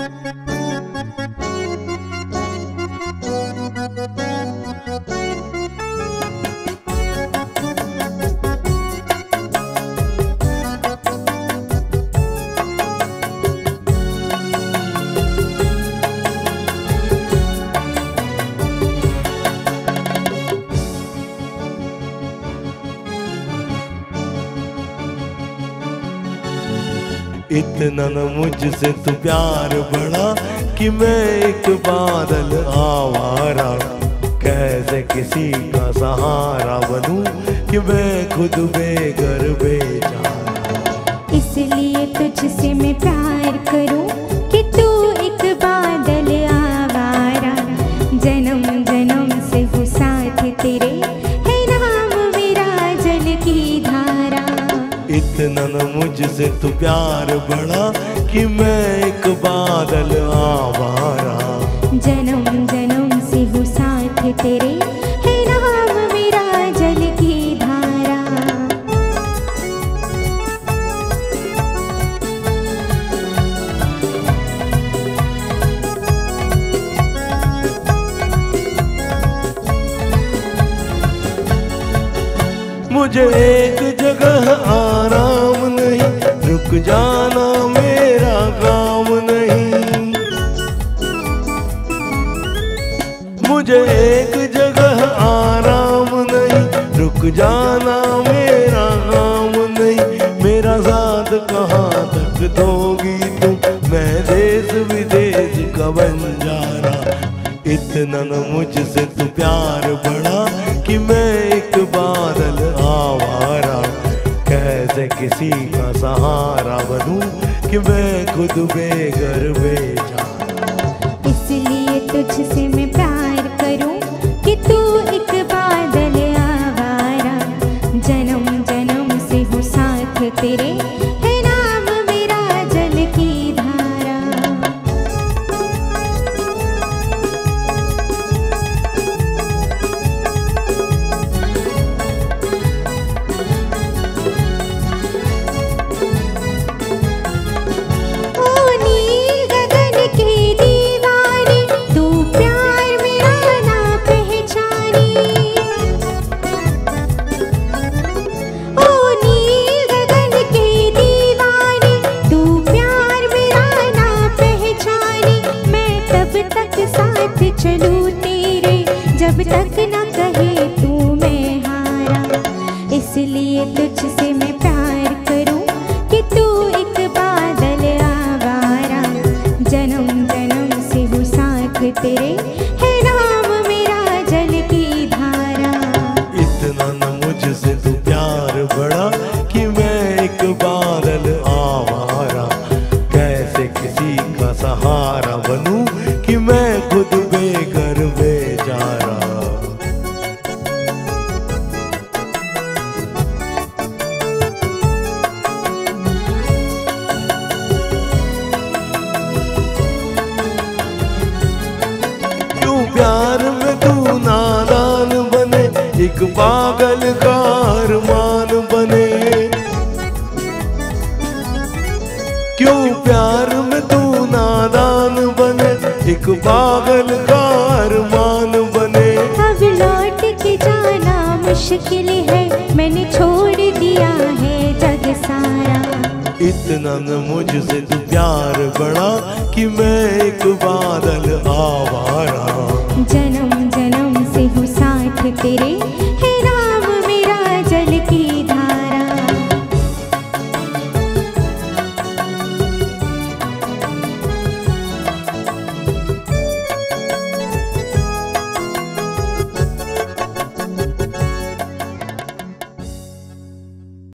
इतना न मुझसे तू प्यार बढ़ा कि मैं एक बादल आवारा, कैसे किसी का सहारा बनूं कि मैं खुद बेघर बेचारा। इसलिए तुझसे मैं प्यार करूं कि तू एक बादल आवारा, जन्म जन्म से हो साथ तेरे, है नाम मेरा जल की धारा। इतना न मुझसे तू प्यार बढ़ा कि मैं एक बादल आवारा, जन्म जन्म से हो साथ तेरे, है नाम मेरा जल की धारा। मुझे एक जगह आराम नहीं, रुक जाना मेरा काम नहीं। मुझे एक जगह आराम नहीं, रुक जाना मेरा काम नहीं। मेरा साथ कहाँ तक दोगी तुम, मैं देश विदेश का बंजारा। इतना न मुझसे तू प्यार बढ़ा कि मैं एक बादल आवारा, कैसे किसी का सहारा बनूं कि मैं खुद बेघर बेचारा। इसलिए तुझसे मैं प्यार करूं कि तू एक बादल आवारा, जन्म जन्म से हो साथ तेरे, है नाम मेरा जल की धारा। चलूं तेरे जब तक न कहे तू मैं हारा। इसलिए तुझसे मैं प्यार करूं कि तू एक बादल आवारा, जन्म जन्म से हो साथ तेरे, है नाम मेरा जल की धारा। इतना न मुझसे तू प्यार बढ़ा कि मैं एक बादल आवारा, कैसे किसी का सहारा बनूं कि मैं खुद बेघर बेचारा। क्यों प्यार में तू नादान बने, एक पागल का अरमान बने। क्यों प्यार में तू नादान बने, एक पागल का अरमान बने। अब लौट के जाना मुश्किल है, मैंने छोड़ दिया है जग सारा। इतना न मुझसे तू प्यार बढ़ा कि मैं एक बादल आवारा, जन्म जन्म से हो साथ तेरे, है नाम मेरा जल की